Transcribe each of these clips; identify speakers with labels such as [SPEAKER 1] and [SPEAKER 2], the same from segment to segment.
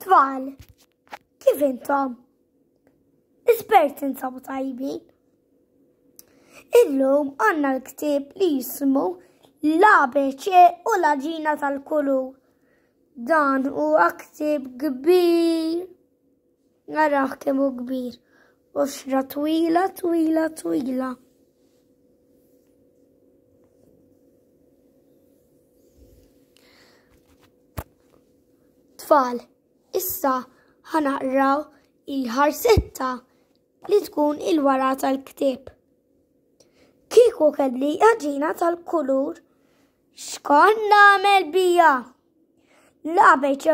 [SPEAKER 1] Tfal, kif intom? Esperti insabu tajbin? Illum għanna l-ktib li jismu l-ABC u l-Ghagina tal-Kulur. Dan huwa ktib kbir. Naraħ kemm hu kbir. Oxra twila. Tfal, issa ħanaqraw il-ħarsetta li tkun il-wara tal-ktib. Kieku kelli Ghagina tal-Kulur, x'kon nagħmel bija? L-ABC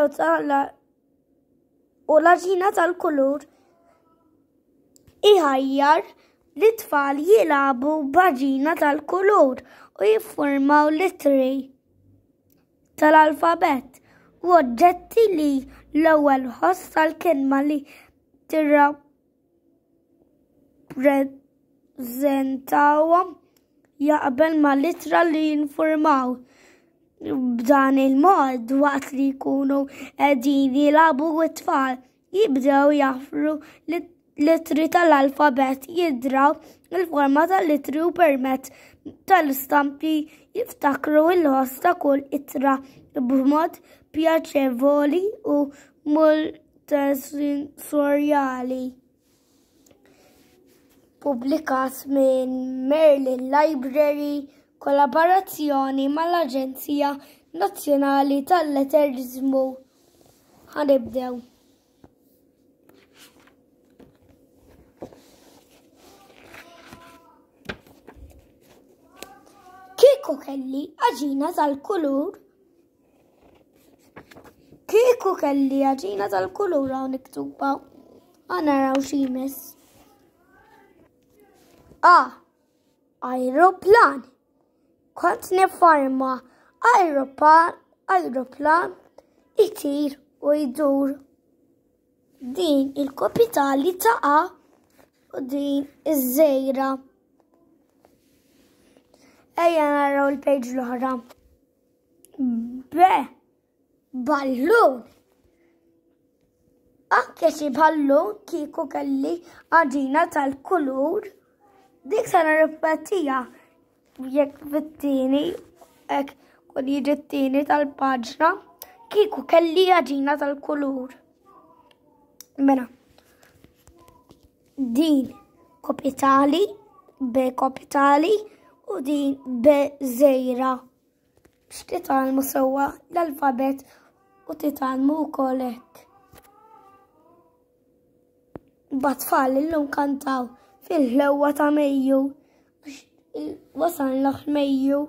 [SPEAKER 1] u l-Ghagina tal-Kulur iħajjar li tfal jilagħbu b'Ghagina tal-Kulur u jiffurmaw litri tal-alfabet u oġġetti li l-ewwel ħoss tal-kelma li tirrappreżentawhom jaqbel ma' litra li jinfurmaw. B'dan il-mod waqt li jkunu qegħdin jilagħbu t-tfal jibdew jaħfru litri tal-alfabet jidraw il-forma tal-litri u permezz tal-istampi jiftakru il-ħoss ta' kull ittra b'mod pjaċevoli u multisensorjali. Pubblikat minn Merlin Library, kollaborazzjoni mal-Aġenzija Nazzjonali tal-Letterizmu. Ħanibdew. Kieku kelli Ghagina tal-Kulur. Kieku kelli Ghagina tal-Kulur hawn miktuba. Naraw xi jmiss. Ajruplan. Kont nifforma ajruplan itir u jdur. Din il-kapitali ta' A u din iż-żejra. Ejja naraw il-page l-oħra. Ballun. Anke xi ballun kieku kelli Ghagina tal-Kulur. Dik sa nirripetija jekk fit-tieni hekk kun jiġi t-tieni tal-paġna kieku kelli Ghagina tal-Kulur. Mela. Din kapitali, B kapitali u din B żejra. Biex titgħallmu sewwa l-alfabet u titgħallmu wkoll hekk. Bat-tfal illum kantaw fil-ħlewwa ta' Mejju. Wasalna f'Mejju.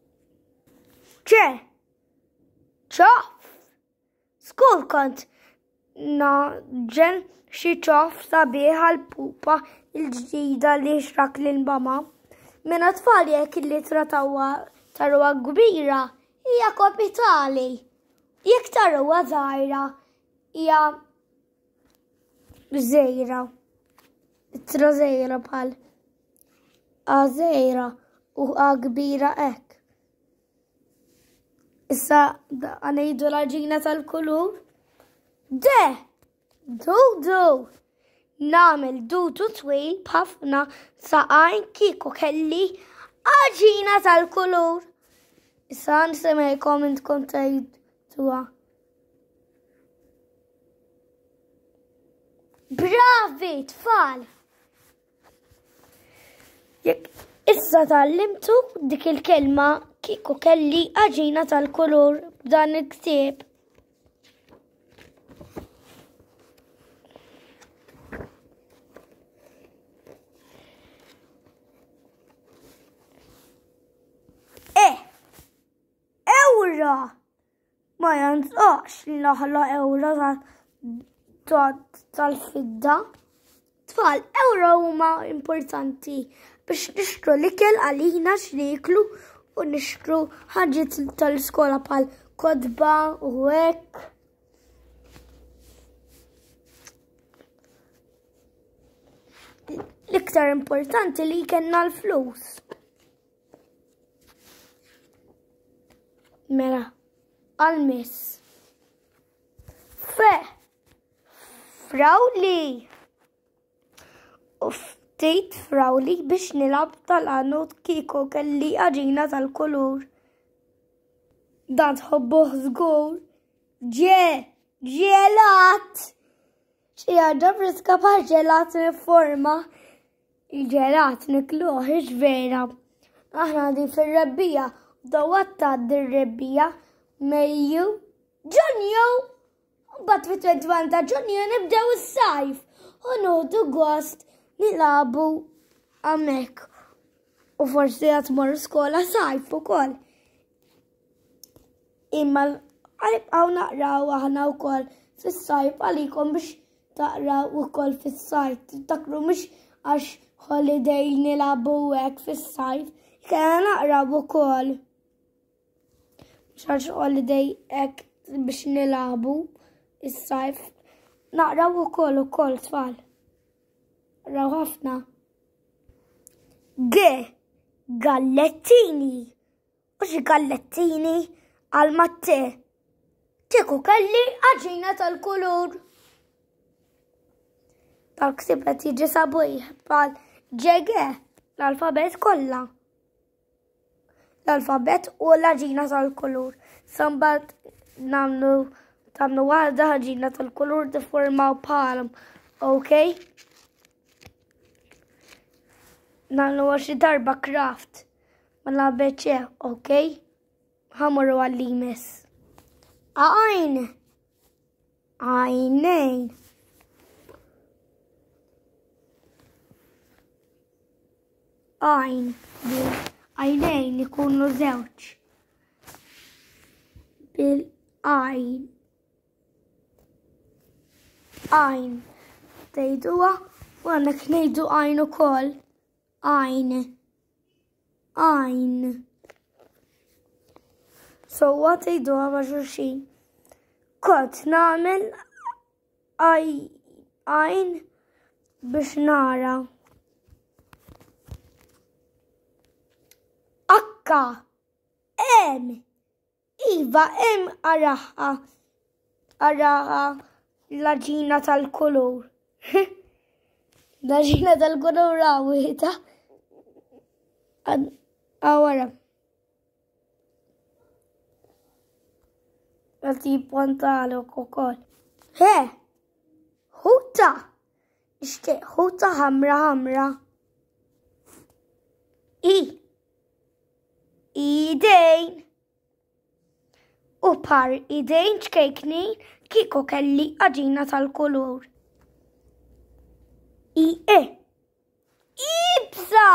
[SPEAKER 1] ċoff. Skur kont naġġel xi ċoff sabiħ għall-pupa il-ġdida li xrak lil-mama. Minna tfal jekk il-litra tarwa kbira hija kapitali. Jekk tarwa żgħira hija żejra. Ittra żejra bħal A żejra u A kbira hekk. Issa ngħidu l-Ghagina tal-Kulur. Du. Nagħmel dutu twil b'ħafna saqajn kieku kelli Ghagina tal-Kulur. Issa nisimgħilkom intkom tgħiduha. Bravi tfal! Jekk issa tallimtu dik il-kelma kieku kelli Ghagina tal-Kulur b'dan il-ktieb. Ewra! Ma janżaqx l-aħla ewra tal-fidda. Tfal, ewra huma importanti biex nixtru l-ikel għalina x'niklu u nixtru ħaġiet tal-iskola bħal kodba u hekk. L-iktar importanti li kellna l-flus. Mela, għal-miss. frawli. U ftit frawli biex nilab tal-qanut kieku kelli għaġina tal-kulur. Dan tħobbuh żgur. Ġelat! Xi ħaġa friska bħal ġelat forma. Il-ġelat nikluh vera. Aħna di fir-rebbija, dawat tgħaddi r-rebbija Mejju, Ġunju. Mbagħad fit-21 ta' Ġunju nibdew is-sajf u noħdu gost nilabu hemmhekk. U forsi qed tmorru skola sajf ukoll. Imma għalibqgħu naqraw aħna wkoll fis-sajf għalikom biex taqraw ukoll fis-sajf. Tiftakru mhux għax holiday nilabu hekk fis-sajf, kellna naqraw ukoll. Mhux għax holiday hekk biex nilabu is-sajf. Naqraw ukoll tfal. Naqraw ħafna. Gallettini. U xi gallettini għal-matte. Kieku kelli għaġina tal-kulur. Tal-ksib qed jiġi sabuj bħal ġege l-alfabet kollha. L-alfabet u l-għaġina tal-kulur. Sambat tamlu waħda ħaġina tal-kulur difformaw bħalhom. Okay? Namlu għaxi darba craft. Mela beċe, okay? Ħamurru għall-limes. Għajn. Għajnejn. Għajn. Għajnejn ikunu żewġ. Bil-għajn. Għajn. Tejduha u għandek ngħidu għajn ukoll. Għajn. Għajn. So what tejduha ma' xulxin. Kont nagħmel għajn biex nara. Akka. Iva araħa. Araħa l-għaġina tal-kulur. L-għaġina tal-kulur għawita. Għawara. Għati pantalu kokol. Huta. Ixtieq huta ħamra. Idejn. U par idejn ċkejkni kieku kelli għaġina tal-kulur. Ibsa!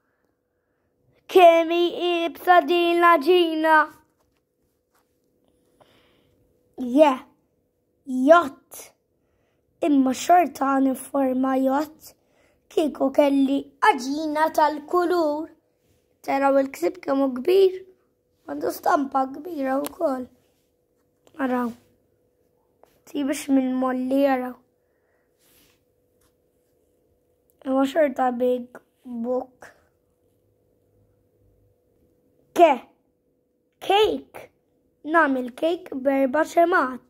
[SPEAKER 1] Kemi ibsa din l-għaġina? Jott. Imma xorta niforma jott kieku kelli għaġina tal-kulur. Taraw il-ksib kemmu kbir. Għandu stampa kbira wkoll. Araw. Tibix minn molli araw. Imma xorta big book. Cake. Namil cake berba ċemat.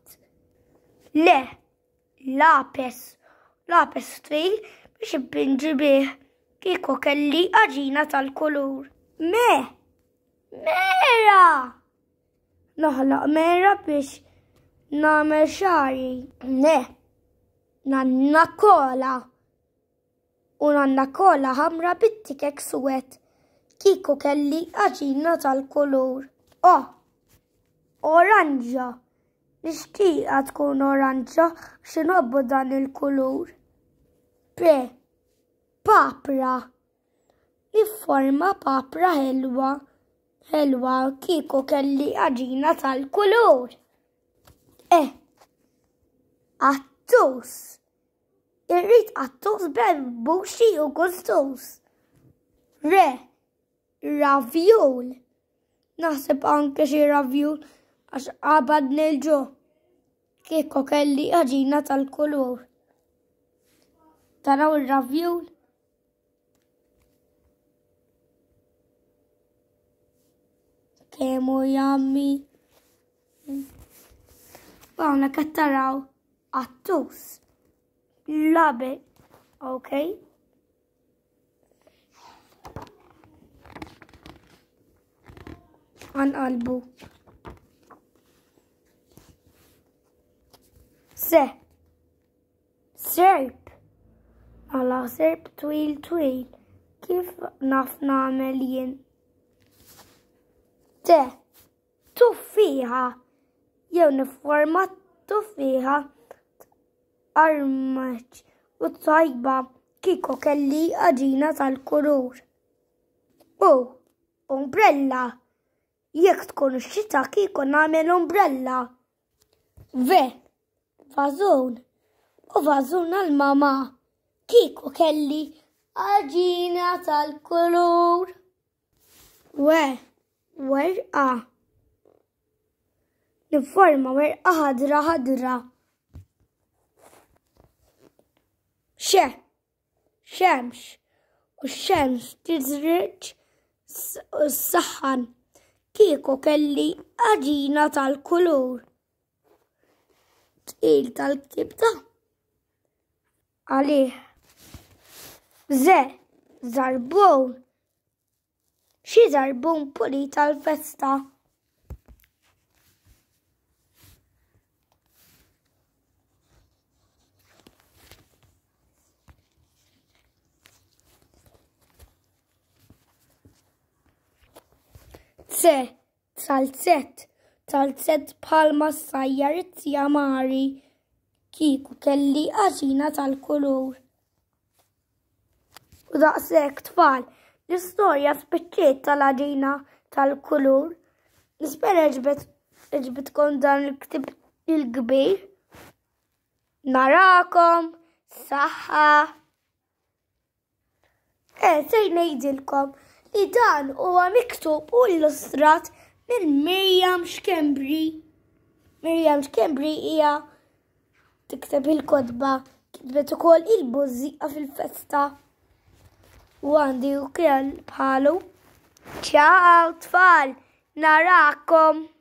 [SPEAKER 1] Lapes twil biex ibbinġi bih kieku kelli għaġina tal-kulur. Mera! Noħloq mera biex namel xari. Nanna kola. U nanna kola ħamra bittikek suwet kieku kelli għaġina tal-kulur. Oranġa. Nixtieqa tkun oranġa x'inħobbu dan il-kulur. Papra. Nifforma papra ħelwa kieku kelli għaġina tal-kulur. Attus. Irrid attus b'buxi u gustus. Ravjul. Naħseb anke xi ravjul għax qabad nilġu kieku kelli għaġina tal-kulur. Taraw il-ravjul. Kemu jammi. Għawna kattaraw attus. label. Okay. Għanqalbu. Serb. Għala serb twil. Kif naf nagħmel jien? Tuffiħa. Jew nifforma tuffiħa armaċ u tajba kieku kelli għaġina tal-kulur. Umbrella. Jekk tkun xita kieku nagħmel umbrella. Vażun. U vażun għal-mama. Kieku kelli għaġina tal-kulur. Werqa. Nifforma werqa ħadra. Xemx. U xemx tiżriġ u s-saħħan. Kieku kelli għaġina tal-kulur. Tqil tal-ktibta. Għalih. Zarbun. Xi zarbun puli tal-festa. Tal-set bħalma s-sajjar it-tjamari. Kieku kelli għaġina tal-kulur. U daqshekk tfal, l-istorja spiċċiet tal-għaġina tal-kulur. Nispera ġbitkom dan il-ktib il-kbir. Narakom, saħħa. Sej ngħidilkom li dan huwa miktub u illustrat minn Miriam Schembri. Miriam Schembri hija tikteb il-kodba, kitbet ukoll il-bużieqa fil-festa. U għandi ukoll bħalu. Ciao tfal, narakom.